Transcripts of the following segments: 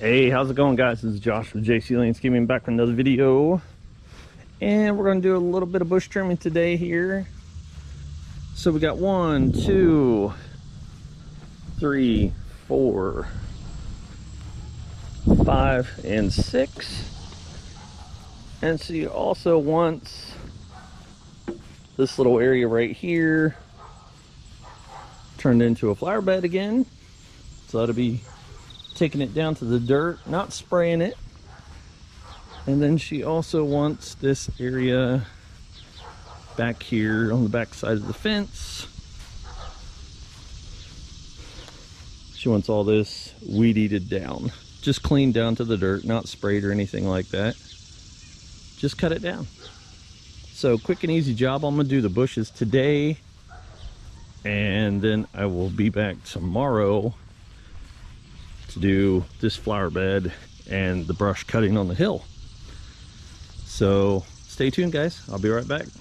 Hey, how's it going, guys? This is Josh from JC Landscaping back with another video. And we're going to do a little bit of bush trimming today here. So we got 1, 2, 3, 4, 5, and 6. And she also wants this little area right here turned into a flower bed again. So that'll be taking it down to the dirt, not spraying it. And then she also wants this area back here on the back side of the fence. She wants all this weed eated down, just cleaned down to the dirt, not sprayed or anything like that. Just cut it down. So quick and easy job. I'm gonna do the bushes today, and then I will be back tomorrow to do this flower bed and the brush cutting on the hill. So stay tuned, guys. I'll be right back.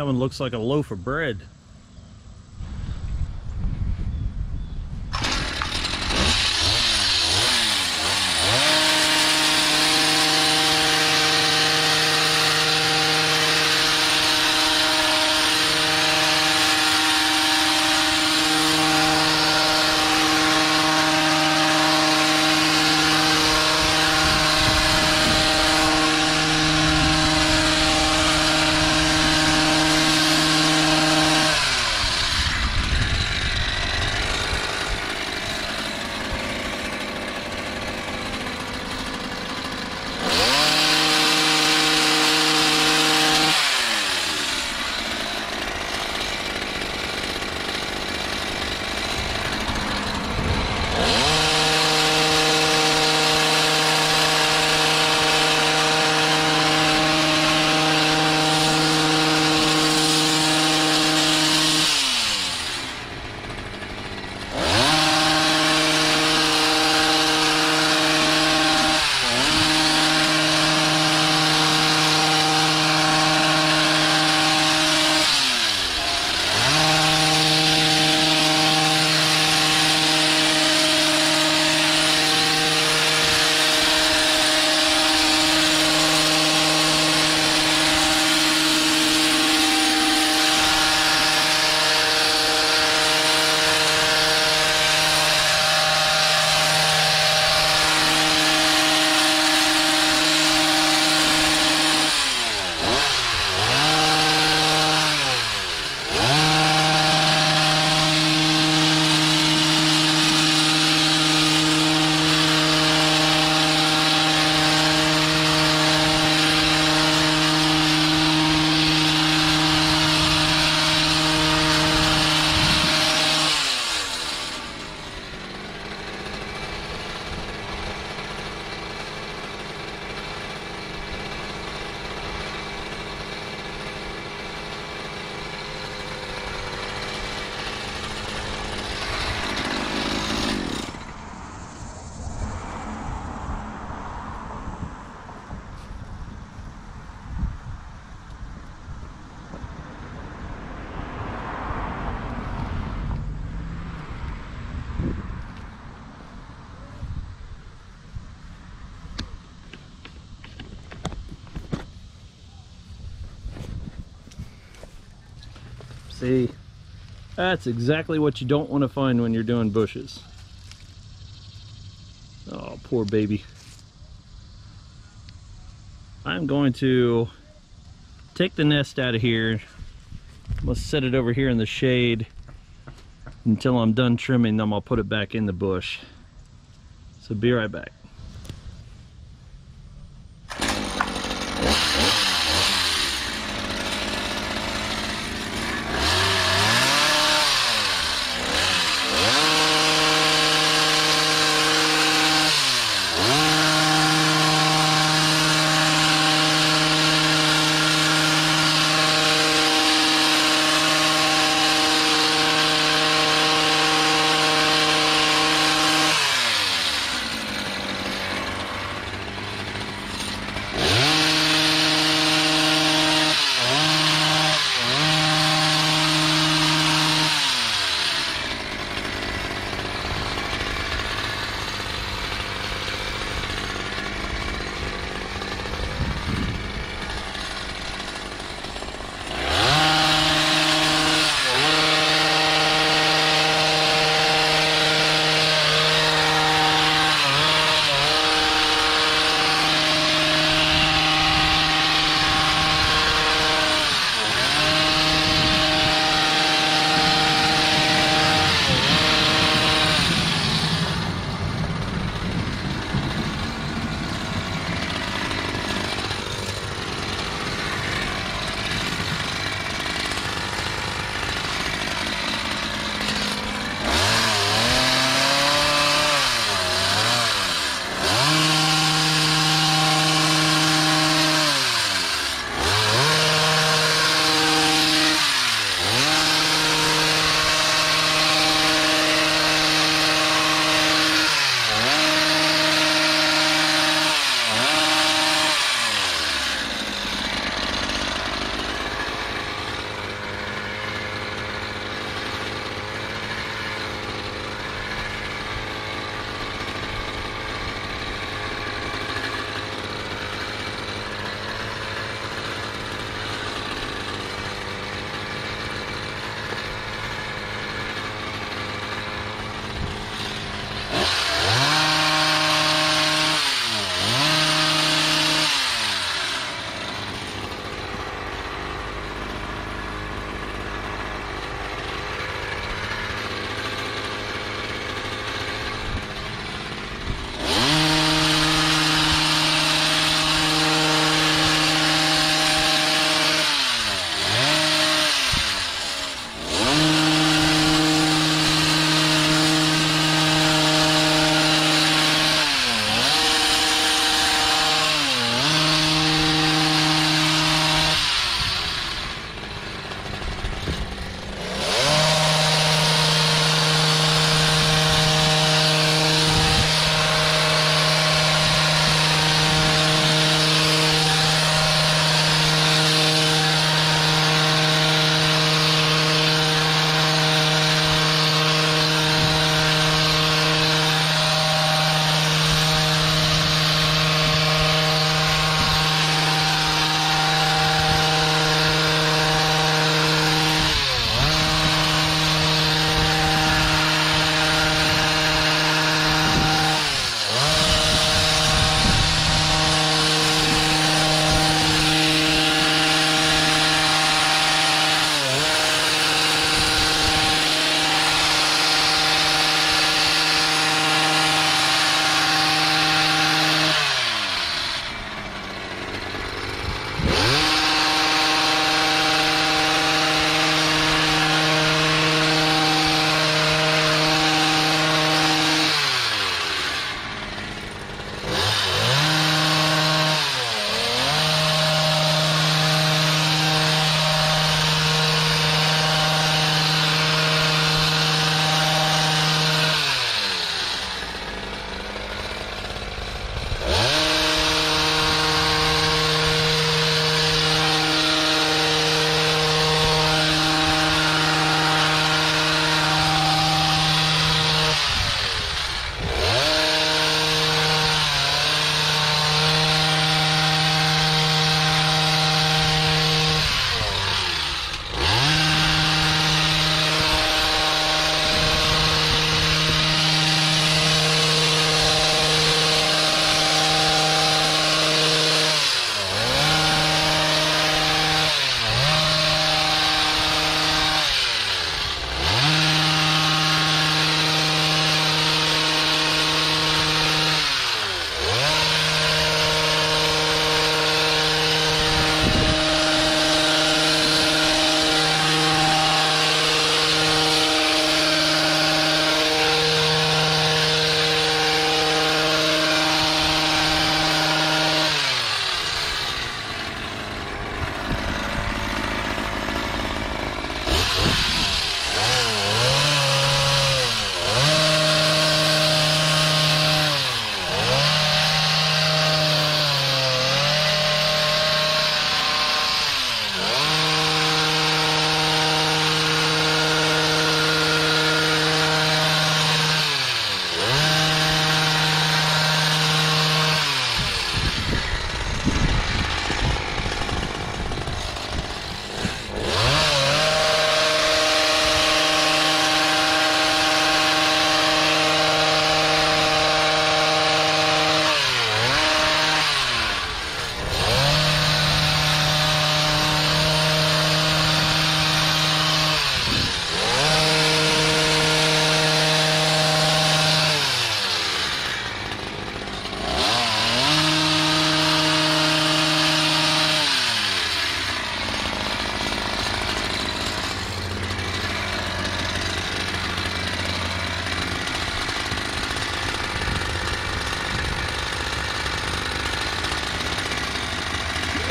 That one looks like a loaf of bread. See, that's exactly what you don't want to find when you're doing bushes. Oh, poor baby. I'm going to take the nest out of here. I'm going to set it over here in the shade until I'm done trimming them. I'll put it back in the bush. So be right back.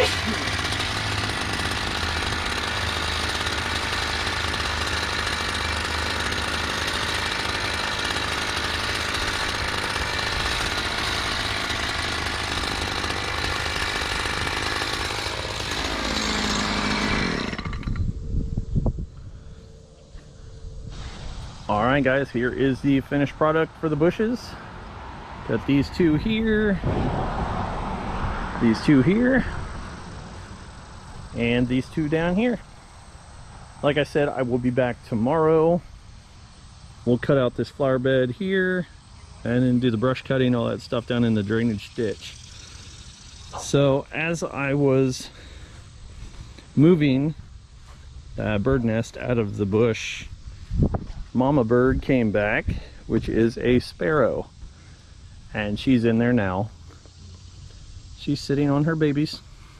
All right, guys, here is the finished product for the bushes. Got these two here, and these two down here. Like I said, I will be back tomorrow. We'll cut out this flower bed here and then do the brush cutting, all that stuff down in the drainage ditch. So as I was moving that bird nest out of the bush, mama bird came back, which is a sparrow, and she's in there now. She's sitting on her babies.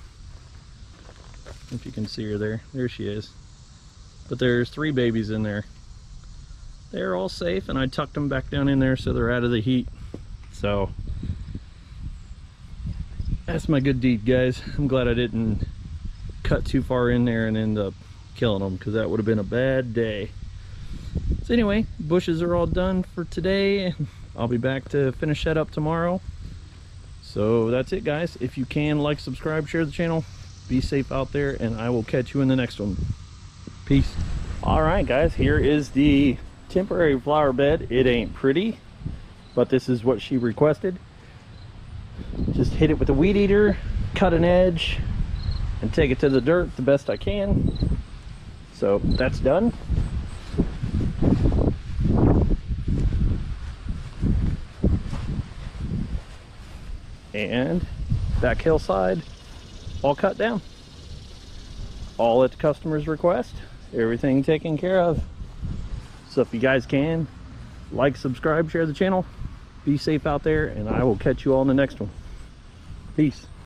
If you can see her there she is. But there's 3 babies in there. They're all safe, and I tucked them back down in there so they're out of the heat. So that's my good deed, guys. I'm glad I didn't cut too far in there and end up killing them, because that would have been a bad day. So anyway, bushes are all done for today. I'll be back to finish that up tomorrow. So that's it, guys. If you can, like, subscribe, share the channel. Be safe out there, and I will catch you in the next one. Peace. All right, guys, here is the temporary flower bed. It ain't pretty, but this is what she requested. Just hit it with a weed eater, cut an edge, and take it to the dirt the best I can. So that's done. And back hillside all cut down, all at the customer's request, everything taken care of. So if you guys can, like, subscribe, share the channel, be safe out there, and I will catch you all in the next one. Peace.